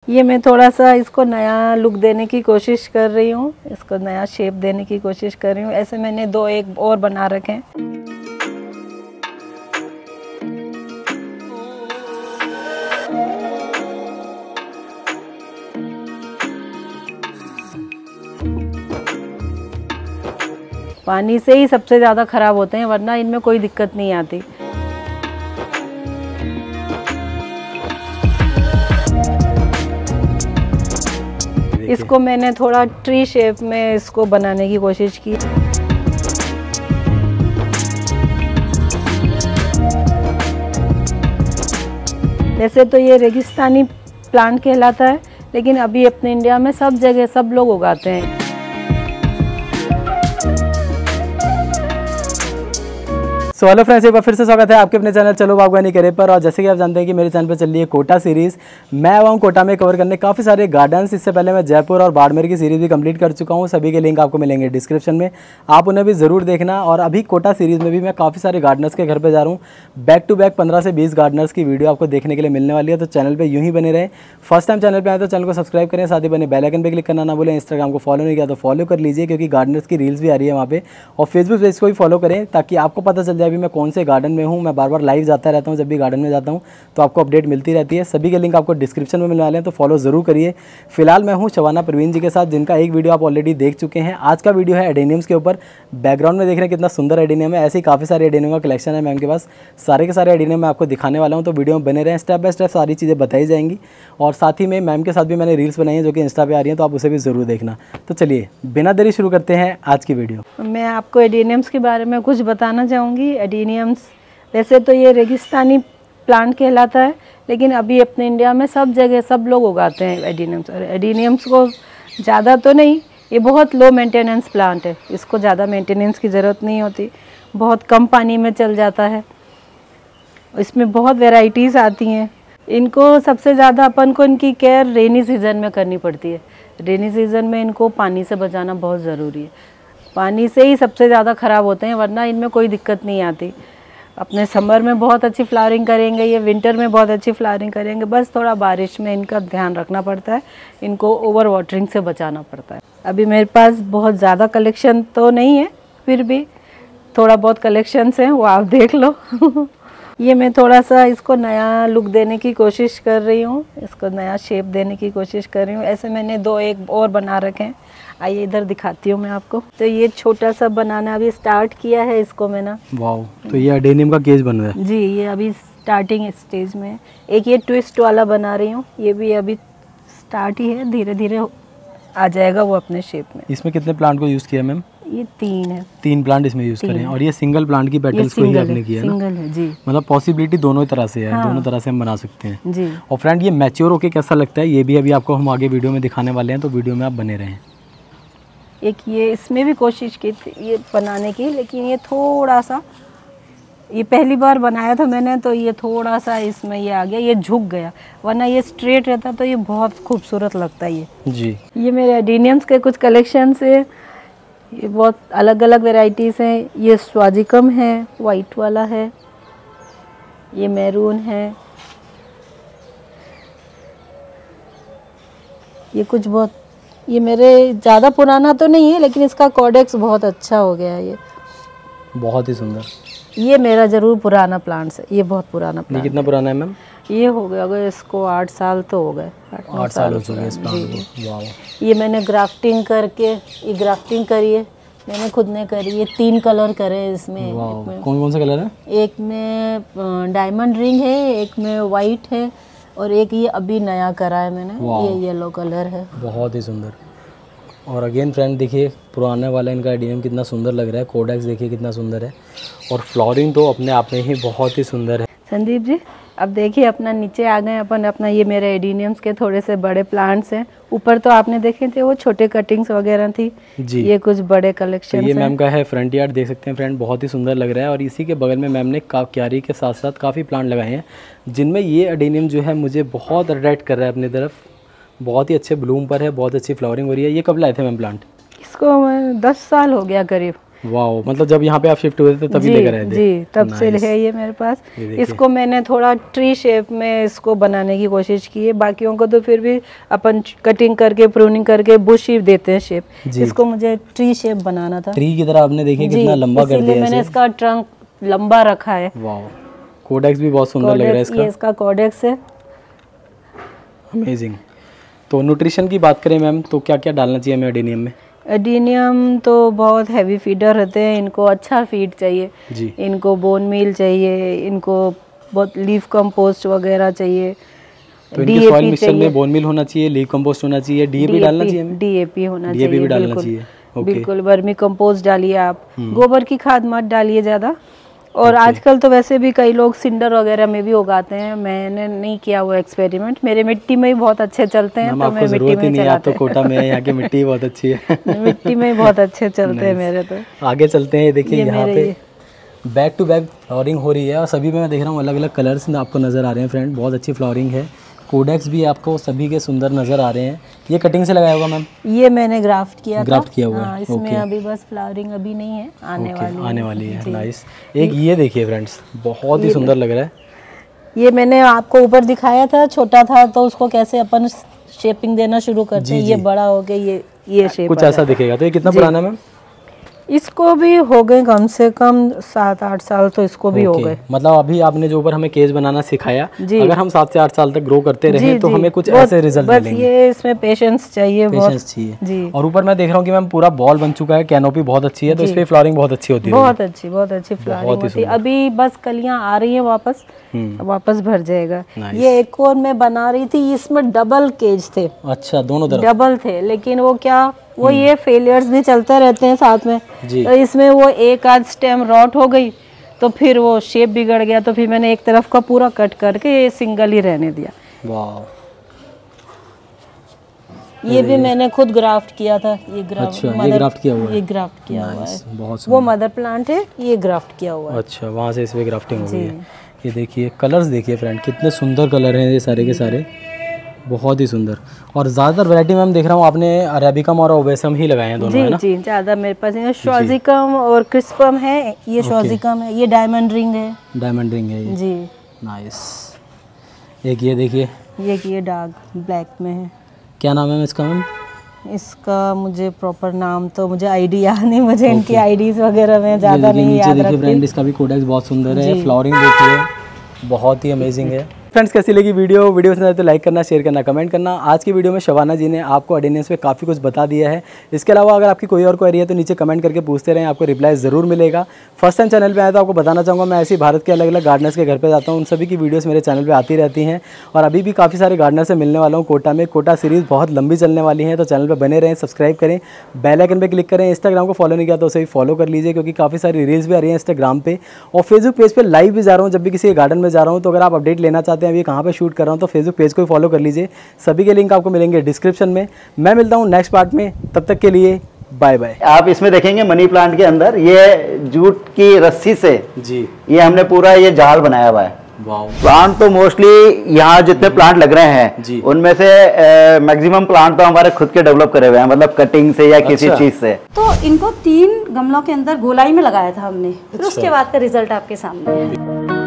ये मैं थोड़ा सा इसको नया लुक देने की कोशिश कर रही हूँ, इसको नया शेप देने की कोशिश कर रही हूँ। ऐसे मैंने दो एक और बना रखे हैं। पानी से ही सबसे ज़्यादा ख़राब होते हैं, वरना इनमें कोई दिक्कत नहीं आती। इसको मैंने थोड़ा ट्री शेप में इसको बनाने की कोशिश की। वैसे तो ये रेगिस्तानी प्लांट कहलाता है, लेकिन अभी अपने इंडिया में सब जगह सब लोग उगाते हैं। सो हेलो फ्रेंड्स, एक बार फिर से स्वागत है आपके अपने चैनल चलो बागवानी करे पर। और जैसे कि आप जानते हैं कि मेरे चैनल पर चल रही है कोटा सीरीज़। मैं आया हूँ कोटा में कवर करने काफ़ी सारे गार्डन्स। इससे पहले मैं जयपुर और बाड़मेर की सीरीज़ भी कंप्लीट कर चुका हूँ। सभी के लिंक आपको मिलेंगे डिस्क्रिप्शन में, आप उन्हें भी ज़रूर देखना। और अभी कोटा सीरीज़ में भी मैं काफ़ी सारे गार्डनर्स के घर पर जा रहा हूँ। बैक टू बैक 15 से 20 गार्डनर्स की वीडियो आपको देखने के लिए मिलने वाली है। तो चैनल पर यूँ ही बने रहें। फर्स्ट टाइम चैनल पर आए तो चैनल को सब्सक्राइब करें, साथ ही बने बेल आइकन पर क्लिक करना ना भूलें। इंस्टाग्राम को फॉलो नहीं किया तो फॉलो कर लीजिए, क्योंकि गार्डनर्स की रील्स भी आ रही है वहाँ पे। और फेसबुक पेज को भी फॉलो करें, ताकि आपको पता चल जाए अभी मैं कौन से गार्डन में हूँ। मैं बार बार लाइव जाता रहता हूँ, जब भी गार्डन में जाता हूँ तो आपको अपडेट मिलती रहती है। सभी के लिंक आपको डिस्क्रिप्शन में मिलने वाले हैं, तो फॉलो ज़रूर करिए। फिलहाल मैं हूँ शबाना परवीन जी के साथ, जिनका एक वीडियो आप ऑलरेडी देख चुके हैं। आज का वीडियो है एडेनियम्स के ऊपर। बैकग्राउंड में देख रहे हैं कितना सुंदर एडेनियम है। ऐसे ही काफ़ी सारे एडेनियम का कलेक्शन है मैम के पास। सारे के सारे एडेनियम मैं आपको दिखाने वाला हूँ, तो वीडियो में बने रहें। स्टेप बाय स्टेप सारी चीज़ें बताई जाएंगी। और साथ ही में मैम के साथ भी मैंने रील्स बनाई हैं, जो कि इंस्टा पे आ रही हैं, तो आप उसे भी ज़रूर देखना। तो चलिए बिना देरी शुरू करते हैं आज की वीडियो। मैं आपको एडेनियम्स के बारे में कुछ बताना चाहूँगी। एडेनियम्स वैसे तो ये रेगिस्तानी प्लांट कहलाता है, लेकिन अभी अपने इंडिया में सब जगह सब लोग उगाते हैं एडेनियम्स। और एडेनियम्स को ज़्यादा तो नहीं, ये बहुत लो मेंटेनेंस प्लांट है। इसको ज़्यादा मेंटेनेंस की ज़रूरत नहीं होती, बहुत कम पानी में चल जाता है। इसमें बहुत वैरायटीज़ आती हैं। इनको सबसे ज़्यादा अपन को इनकी केयर रेनी सीज़न में करनी पड़ती है। रेनी सीज़न में इनको पानी से बचाना बहुत ज़रूरी है। पानी से ही सबसे ज़्यादा ख़राब होते हैं, वरना इनमें कोई दिक्कत नहीं आती। अपने समर में बहुत अच्छी फ्लावरिंग करेंगे, ये विंटर में बहुत अच्छी फ्लावरिंग करेंगे। बस थोड़ा बारिश में इनका ध्यान रखना पड़ता है, इनको ओवर वाटरिंग से बचाना पड़ता है। अभी मेरे पास बहुत ज़्यादा कलेक्शन तो नहीं है, फिर भी थोड़ा बहुत कलेक्शंस हैं, वो आप देख लो। ये मैं थोड़ा सा इसको नया लुक देने की कोशिश कर रही हूँ, इसको नया शेप देने की कोशिश कर रही हूँ। ऐसे मैंने दो एक और बना रखे हैं। आइए इधर दिखाती हूँ मैं आपको। तो ये छोटा सा बनाना अभी स्टार्ट किया है इसको मैंने। वाओ, तो ये एडेनियम का केज बन रहा है जी। ये अभी स्टार्टिंग स्टेज में। एक ये ट्विस्ट वाला बना रही हूँ, ये भी अभी स्टार्ट ही है, धीरे धीरे आ जाएगा वो अपने शेप में। इसमें कितने प्लांट को यूज़ किया मैम? ये 3 है। 3 प्लांट इसमें यूज़ करें। और ये सिंगल प्लांट की पेटल्स को ही आपने किया ना? सिंगल है जी। मतलब पॉसिबिलिटी दोनों तरह से है। हाँ। दोनों तरह से हम बना सकते हैं जी। और फ्रेंड ये मैच्योर होके कैसा लगता है, ये भी अभी आपको हम आगे वीडियो में दिखाने वाले हैं, तो वीडियो में आप बने रहें। एक ये इसमें भी कोशिश की थी ये बनाने की, लेकिन ये थोड़ा सा, ये पहली बार बनाया था मैंने, तो ये थोड़ा सा इसमें ये आ गया, ये झुक गया। वरना ये स्ट्रेट रहता तो ये बहुत खूबसूरत लगता है। ये जी, ये मेरे एडेनियम्स के कुछ कलेक्शन से, ये बहुत अलग अलग वेराइटीज़ हैं। ये स्वाजिकम है, वाइट वाला है, ये मैरून है, ये कुछ बहुत, ये मेरे ज़्यादा पुराना तो नहीं है, लेकिन इसका कॉडेक्स बहुत अच्छा हो गया है। ये बहुत ही सुंदर। ये मेरा ज़रूर पुराना प्लांट्स है, ये बहुत पुराना प्लांट। ये कितना पुराना है मैम? ये हो गया अगर इसको 8 साल तो हो गए, 8 साल हो चुके इस प्लांट को। वाह। ये मैंने ग्राफ्टिंग करके, ये ग्राफ्टिंग करी है मैंने खुद ने करी। ये 3 कलर करे इसमें। कौन कौन सा कलर है? एक में डायमंड रिंग है, एक में वाइट है, और एक ये अभी नया करा है मैंने, ये येलो कलर है। बहुत ही सुंदर। और अगेन फ्रेंड देखिए, पुराने वाला इनका एडेनियम कितना सुंदर लग रहा है। कोडेक्स देखिए कितना सुंदर है, और फ्लोरिंग तो अपने आप में ही बहुत ही सुंदर है। संदीप जी अब देखिए अपना नीचे आ गए अपन। अपना ये मेरे एडेनियम्स के थोड़े से बड़े प्लांट्स हैं। ऊपर तो आपने देखे थे वो छोटे कटिंग्स वगैरह थी जी। ये कुछ बड़े कलेक्शन। तो ये मैम का है फ्रंट यार्ड, देख सकते हैं फ्रेंड, बहुत ही सुंदर लग रहा है। और इसी के बगल में मैम ने क्यारी के साथ साथ काफ़ी प्लांट लगाए हैं, जिनमें ये एडेनियम जो है मुझे बहुत अट्रैक्ट कर रहा है अपनी तरफ। बहुत ही अच्छे ब्लूम पर है, बहुत अच्छी फ्लावरिंग हो रही है। ये कब लाए थे मैम प्लांट? इसको 10 साल हो गया करीब। वाओ, मतलब जब यहाँ पे आप शिफ्ट हुए थे तभी लेकर आए थे? जी, तब से है ये मेरे पास। इसको मैंने थोड़ा ट्री शेप में इसको बनाने की कोशिश की है, बाकियों को तो फिर भी अपन कटिंग करके प्रूनिंग करके बुश ही देते हैं शेप, इसको मुझे ट्री शेप बनाना था। ट्री की तरह आपने देखिए कितना लंबा कर दिया है, मैंने इसका ट्रंक लंबा रखा है। वाओ, कोडेक्स भी बहुत सुंदर लग रहा है इसका। ये इसका कोडेक्स है। अमेजिंग। तो न्यूट्रिशन की बात करें मैम, तो क्या क्या डालना चाहिए हमें एडेनियम में? एडेनियम तो बहुत हैवी फीडर रहते हैं, इनको अच्छा फीड चाहिए जी। इनको बोन मील चाहिए, इनको बहुत लीफ कंपोस्ट वगैरह चाहिए। तो इनके सॉइल मिक्सचर में बोन मील होना चाहिए, लीफ कंपोस्ट होना चाहिए, डीएपी डालना चाहिए हमें? डीएपी होना चाहिए, डीएपी भी डालना चाहिए। बिल्कुल। वर्मी कंपोस्ट डालिए आप, गोबर की खाद मत डालिए ज़्यादा। और आजकल तो वैसे भी कई लोग सिंडर वगैरह में भी उगाते हैं, मैंने नहीं किया वो एक्सपेरिमेंट, मेरे मिट्टी में ही बहुत अच्छे चलते हैं, तो मैं मिट्टी में चलाते हैं। तो कोटा में यहाँ की मिट्टी बहुत अच्छी है। मिट्टी में ही बहुत अच्छे चलते हैं मेरे तो। आगे चलते हैं, देखिए यहाँ पे बैक टू बैक फ्लावरिंग हो रही है और सभी में मैं देख रहा हूँ अलग अलग कलर्स आपको नज़र आ रहे हैं फ्रेंड, बहुत अच्छी फ्लावरिंग है। कोडेक्स भी आपको सभी के सुंदर नज़र आ रहे हैं। ये कटिंग से लगाया होगा मैम? ये मैंने ग्राफ्ट किया हुआ है। इसमें अभी बस फ्लावरिंग अभी नहीं है, आने वाली है। नाइस। एक ये देखिए फ्रेंड्स, बहुत ही सुंदर लग रहा है। ये मैंने आपको ऊपर दिखाया था, छोटा था तो उसको कैसे अपन शेपिंग देना शुरू करते हैं, ये बड़ा हो गया, ये शेप कुछ ऐसा दिखेगा। तो ये कितना पुराना है मैम? इसको भी हो गए कम से कम 7-8 साल, तो इसको भी हो गए। मतलब अभी आपने जो ऊपर हमें केज बनाना सिखाया, अगर हम 7 से 8 साल तक ग्रो करते रहे तो हमें कुछ ऐसे रिजल्ट मिलेंगे। ये इसमें पेशेंस चाहिए, पेशेंस चाहिए जी। और ऊपर मैं देख रहा हूँ कि मैम पूरा बॉल बन चुका है, कैनोपी बहुत अच्छी है, तो इस पे फ्लावरिंग बहुत अच्छी होती है। बहुत अच्छी फ्लावरिंग होती है। अभी बस कलियां आ रही है, वापस भर जाएगा। ये एक और मैं बना रही थी, इसमें डबल केज थे। अच्छा, दोनों तरफ डबल थे, लेकिन वो क्या ये फेलियर्स भी चलते रहते हैं साथ में, तो इसमें वो एक आध स्टेम रॉट हो गई, तो फिर वो शेप बिगड़ गया, तो फिर मैंने एक तरफ का पूरा कट करके ये सिंगल ही रहने दिया। वाह, ये भी मैंने खुद ग्राफ्ट किया था। ये ग्राफ्ट किया हुआ है। ये ग्राफ्ट किया हुआ है, बहुत वो मदर प्लांट है, ये ग्राफ्ट किया हुआ है। अच्छा, वहाँ से इस पे ग्राफ्टिंग हो गई है। ये देखिए कलर्स, देखिए फ्रेंड कितने सुंदर कलर हैं ये सारे के सारे, बहुत ही सुंदर। और ज़्यादातर वैरायटी में हम देख रहा हूँ आपने अरेबिकम और ओबेसम ही लगाए हैं दोनों, है ना? जी, ज़्यादा मेरे पास शॉजिकम और क्रिस्पम है। ये शॉजिकम है, ये डायमंड रिंग है। डायमंड रिंग है ये जी। नाइस। एक ये देखिए, ये डार्क ब्लैक में है। क्या नाम है इसका मैम? इसका मुझे प्रॉपर नाम तो मुझे आइडिया नहीं, मुझे इनकी आईडीज वगैरह में ज़्यादा नहीं याद रखती। देखिए फ्रेंड, इसका भी कोडेक्स बहुत सुंदर है, फ्लावरिंग देखिए बहुत ही अमेजिंग है। फ्रेंड्स, कैसी लगी वीडियो पसंद आए तो लाइक करना, शेयर करना, कमेंट करना। आज की वीडियो में शबाना जी ने आपको एडेनियम्स पे काफ़ी कुछ बता दिया है। इसके अलावा अगर आपकी कोई और क्वेरी है तो नीचे कमेंट करके पूछते रहें, आपको रिप्लाई ज़रूर मिलेगा। फर्स्ट टाइम चैनल पे आया तो आपको बताना चाहूँगा, मैं ऐसे भारत के अलग अलग गार्डनर्स के घर पे जाता हूँ, उन सभी की वीडियोस मेरे चैनल पे आती रहती हैं। और अभी भी काफ़ी सारे गार्डनर से मिलने वाला हूँ कोटा में। कोटा सीरीज़ बहुत लंबी चलने वाली है, तो चैनल पर बने रहें, सब्सक्राइब करें, बेल आइकन पर क्लिक करें। इंस्टाग्राम को फॉलो नहीं किया तो उसे भी फॉलो कर लीजिए, क्योंकि काफ़ी सारी रील्स भी आ रही हैं इंस्टाग्राम पे। और फेसबुक पेज पर लाइव भी जा रहा हूँ, जब भी किसी गार्डन में जा रहा हूँ। तो अगर आप अपडेट लेना चाहते हैं अभी कहाँ पर शूट कर रहा हूँ, तो फेसबुक पेज को फॉलो कर लीजिए। सभी के लिंक आपको मिलेंगे डिस्क्रिप्शन में। मैं मिलता हूँ नेक्स्ट पार्ट में, तब तक के लिए बाय बाय। आप इसमें देखेंगे मनी प्लांट के अंदर ये जूट की रस्सी से जी ये हमने पूरा ये जाल बनाया हुआ है। प्लांट तो मोस्टली यहाँ जितने प्लांट लग रहे हैं उनमें से मैक्सिमम प्लांट तो हमारे खुद के डेवलप करे हुए हैं, मतलब कटिंग से या किसी चीज से। तो इनको 3 गमलों के अंदर गोलाई में लगाया था हमने, फिर उसके बाद का रिजल्ट आपके सामने है।